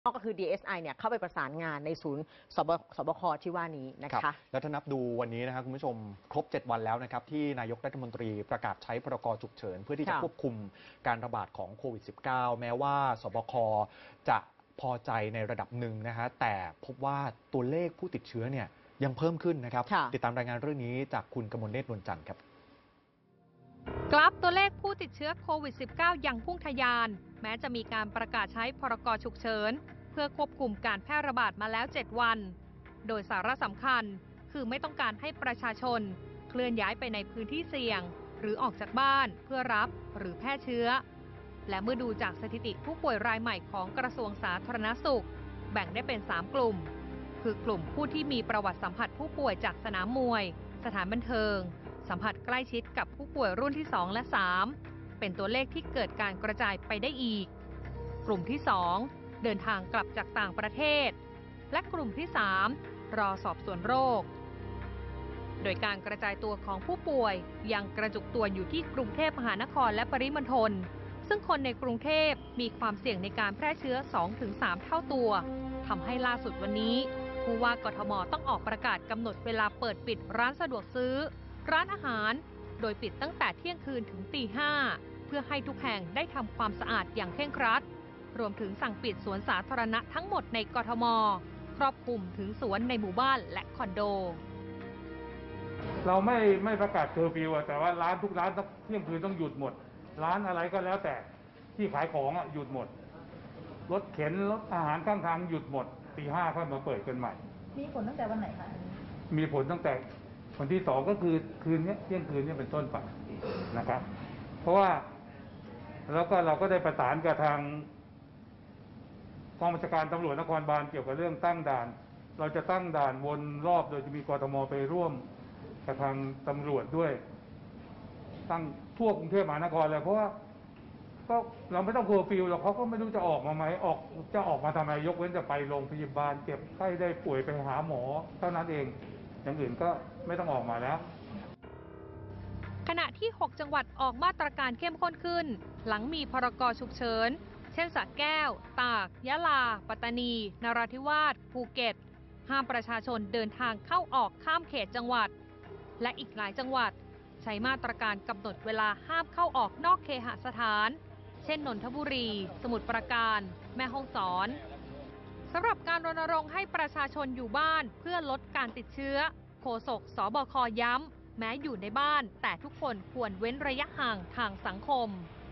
ก็คือ DSI เนี่ยเข้าไปประสานงานในศูนย์สบคที่ว่านี้นะคะแล้วถ้านับดูวันนี้นะครับคุณผู้ชมครบ7 วันแล้วนะครับที่นายกรัฐมนตรีประกาศใช้พรกฉุกเฉินเพื่อที่จะควบคุมการระบาดของโควิด -19 แม้ว่าสบคจะพอใจในระดับหนึ่งนะฮะแต่พบว่าตัวเลขผู้ติดเชื้อเนี่ยยังเพิ่มขึ้นนะครับติดตามรายงานเรื่องนี้จากคุณกมลเนตร นวลจันทร์ครับกราฟตัวเลขผู้ติดเชื้อโควิด -19 ยังพุ่งทะยานแม้จะมีการประกาศใช้พรกฉุกเฉินเพื่อควบคุมการแพร่ระบาดมาแล้ว7 วันโดยสาระสำคัญคือไม่ต้องการให้ประชาชนเคลื่อนย้ายไปในพื้นที่เสี่ยงหรือออกจากบ้านเพื่อรับหรือแพร่เชื้อและเมื่อดูจากสถิติผู้ป่วยรายใหม่ของกระทรวงสาธารณสุขแบ่งได้เป็น3 กลุ่มคือกลุ่มผู้ที่มีประวัติสัมผัสผู้ป่วยจากสนามมวยสถานบันเทิงสัมผัสใกล้ชิดกับผู้ป่วยรุ่นที่2และ3เป็นตัวเลขที่เกิดการกระจายไปได้อีกกลุ่มที่2เดินทางกลับจากต่างประเทศและกลุ่มที่3รอสอบสวนโรคโดยการกระจายตัวของผู้ป่วยยังกระจุกตัวอยู่ที่กรุงเทพมหานครและปริมณฑลซึ่งคนในกรุงเทพมีความเสี่ยงในการแพร่เชื้อ 2-3 เท่าตัวทำให้ล่าสุดวันนี้ผู้ว่ากทมต้องออกประกาศกำหนดเวลาเปิดปิดร้านสะดวกซื้อร้านอาหารโดยปิดตั้งแต่เที่ยงคืนถึงตี 5เพื่อให้ทุกแห่งได้ทำความสะอาดอย่างเคร่งครัดรวมถึงสั่งปิดสวนสาธารณะทั้งหมดในกทมครอบคลุมถึงสวนในหมู่บ้านและคอนโดเราไม่ประกาศเคอร์ฟิวแต่ว่าร้านทุกร้านเที่ยงคืนต้องหยุดหมดร้านอะไรก็แล้วแต่ที่ขายของหยุดหมดรถเข็นรถอาหารข้างทางหยุดหมดตี 5ค่อยมาเปิดกันใหม่มีผลตั้งแต่วันไหนคะมีผลตั้งแต่วันที่2ก็คือคืนนี้เที่ยงคืนนี้เป็นต้นไปนะครับเพราะว่าแล้วก็เราก็ได้ประสานกับทางกองบัญชาการตำรวจนครบาลเกี่ยวกับเรื่องตั้งด่านเราจะตั้งด่านวนรอบโดยจะมีกทมไปร่วมกับทางตำรวจด้วยตั้งทั่วกรุงเทพมหานครเลยเพราะว่าก็เราไม่ต้องเคอร์ฟิวหรอกเขาก็ไม่รู้จะออกมาไหมจะออกมาทำไมยกเว้นจะไปโรงพยาบาลเจ็บไข้ได้ป่วยไปหาหมอเท่านั้นเองอย่างอื่นก็ไม่ต้องออกมาแล้วขณะที่6 จังหวัดออกมาตรการเข้มข้นขึ้นหลังมีพรกฉุกเฉินเช่นสระแก้วตากยะลาปัตตานีนราธิวาสภูเก็ตห้ามประชาชนเดินทางเข้าออกข้ามเขตจังหวัดและอีกหลายจังหวัดใช้มาตรการกำหนดเวลาห้ามเข้าออกนอกเคหสถานเช่นนนทบุรีสมุทรปราการแม่ฮ่องสอนสำหรับการรณรงค์ให้ประชาชนอยู่บ้านเพื่อลดการติดเชื้อโฆษกสบคย้ำแม้อยู่ในบ้านแต่ทุกคนควรเว้นระยะห่างทางสังคม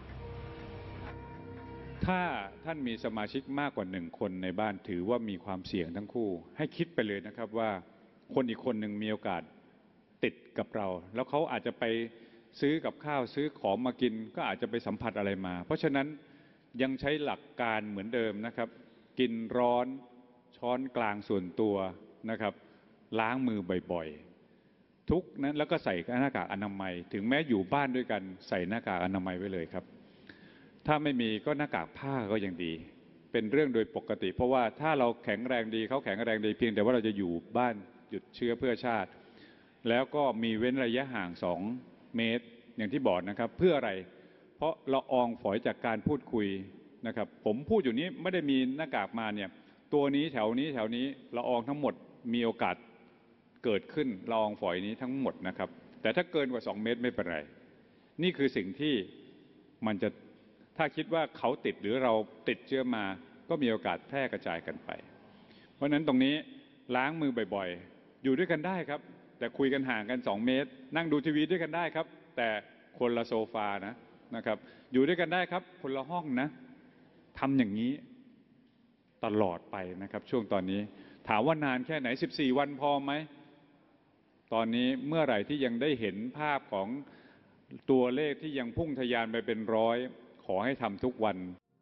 ถ้าท่านมีสมาชิกมากกว่า1 คนในบ้านถือว่ามีความเสี่ยงทั้งคู่ให้คิดไปเลยนะครับว่าคนอีกคนหนึ่งมีโอกาสติดกับเราแล้วเขาอาจจะไปซื้อกับข้าวซื้อของมากินก็อาจจะไปสัมผัสอะไรมาเพราะฉะนั้นยังใช้หลักการเหมือนเดิมนะครับกินร้อนช้อนกลางส่วนตัวนะครับล้างมือบ่อยๆทุกนั้นแล้วก็ใส่หน้ากากอนามัยถึงแม้อยู่บ้านด้วยกันใส่หน้ากากอนามัยไว้เลยครับถ้าไม่มีก็หน้ากากผ้าก็ยังดีเป็นเรื่องโดยปกติเพราะว่าถ้าเราแข็งแรงดีเขาแข็งแรงดีเพียงแต่ว่าเราจะอยู่บ้านหยุดเชื้อเพื่อชาติแล้วก็มีเว้นระยะห่าง2 เมตรอย่างที่บอกนะครับเพื่ออะไรเพราะละอองฝอยจากการพูดคุยนะครับผมพูดอยู่นี้ไม่ได้มีหน้ากากมาเนี่ยตัวนี้แถวนี้ละอองทั้งหมดมีโอกาสเกิดขึ้นละอองฝอยนี้ทั้งหมดนะครับแต่ถ้าเกินกว่า2 เมตรไม่เป็นไรนี่คือสิ่งที่มันจะถ้าคิดว่าเขาติดหรือเราติดเชื้อมาก็มีโอกาสแพร่กระจายกันไปเพราะฉะนั้นตรงนี้ล้างมือบ่อยๆอยู่ด้วยกันได้ครับแต่คุยกันห่างกัน2 เมตรนั่งดูทีวีด้วยกันได้ครับแต่คนละโซฟานะครับอยู่ด้วยกันได้ครับคนละห้องนะทำอย่างนี้ตลอดไปนะครับช่วงตอนนี้ถามว่านานแค่ไหน14 วันพอไหมตอนนี้เมื่อไหร่ที่ยังได้เห็นภาพของตัวเลขที่ยังพุ่งทะยานไปเป็น100ขอให้ทำทุกวัน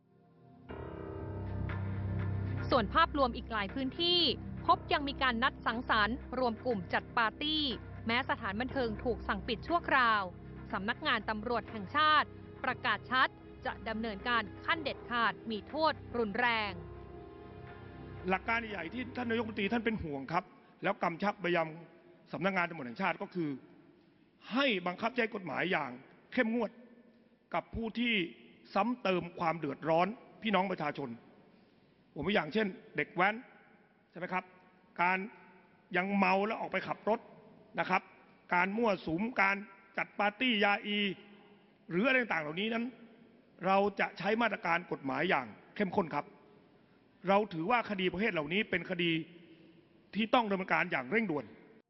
ส่วนภาพรวมอีกหลายพื้นที่พบยังมีการนัดสังสรรค์รวมกลุ่มจัดปาร์ตี้แม้สถานบันเทิงถูกสั่งปิดชั่วคราวสำนักงานตำรวจแห่งชาติประกาศชัดจะดำเนินการขั้นเด็ดขาดมีโทษรุนแรงหลักการใหญ่ที่ท่านนายกรัฐมนตรีท่านเป็นห่วงครับแล้วกำชับไปยังสำนักงานตำรวจแห่งชาติก็คือให้บังคับใช้กฎหมายอย่างเข้มงวดกับผู้ที่ซ้ำเติมความเดือดร้อนพี่น้องประชาชนผมตัวอย่างเช่น เด็กแว้นใช่ไหมครับ การยังเมาแล้วออกไปขับรถนะครับ การมั่วสุมการจัดปาร์ตี้ยาอีหรืออะไรต่างๆเหล่านี้นั้น เราจะใช้มาตรการกฎหมายอย่างเข้มข้นครับ เราถือว่าคดีประเภทเหล่านี้เป็นคดีที่ต้องดำเนินการอย่างเร่งด่วน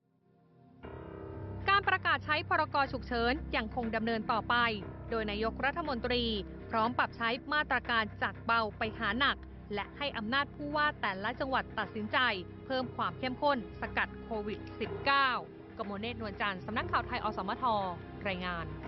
การประกาศใช้พรกฉุกเฉินยังคงดำเนินต่อไป โดยนายกรัฐมนตรีพร้อมปรับใช้มาตรการจากเบาไปหาหนัก และให้อำนาจผู้ว่าแต่ละจังหวัดตัดสินใจ เพิ่มความเข้มข้นสกัดโควิด -19 กมลเนตร นวลจันทร์ สำนักข่าวไทย อสมท รายงาน